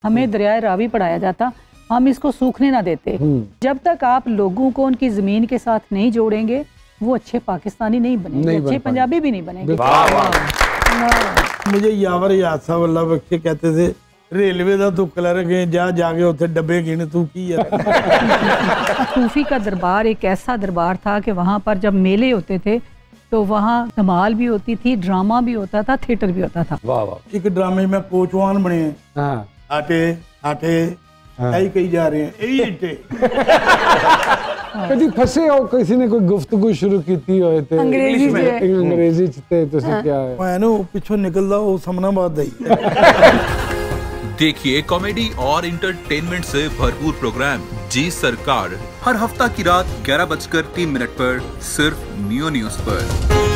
हमें दरियाए रावी पढ़ाया जाता, हम इसको सूखने ना देते। जब तक आप लोगों को उनकी जमीन के साथ नहीं जोड़ेंगे वो अच्छे पाकिस्तानी नहीं बनेंगे, अच्छे पंजाबी भी नहीं बनेंगे। मुझे यावर यासा वाला बच्चे कहते थे रेलवे का तू कलर गए जाके उसे डब्बे गिन तू की यार। सूफी का दरबार एक ऐसा दरबार था कि वहाँ पर जब मेले होते थे तो वहाँ धमाल भी होती थी, ड्रामा भी होता था, थिएटर भी होता था। वाह वाह। एक ड्रामे में कोचवान बने हैं। हाँ। आटे आटे यही कही जा रहे हैं यही आटे। कभी फंसे हो किसी ने कोई गुफ्तगू शुरू की थी होए थे अंग्रेजी में अंग्रेजी च ते तुसी क्या है मैं ना पिछों निकलदा वो समनाबाद दा ही। देखिए कॉमेडी और इंटरटेनमेंट से भरपूर प्रोग्राम जी सरकार हर हफ्ता की रात 11:03 पर सिर्फ नियो न्यूज पर।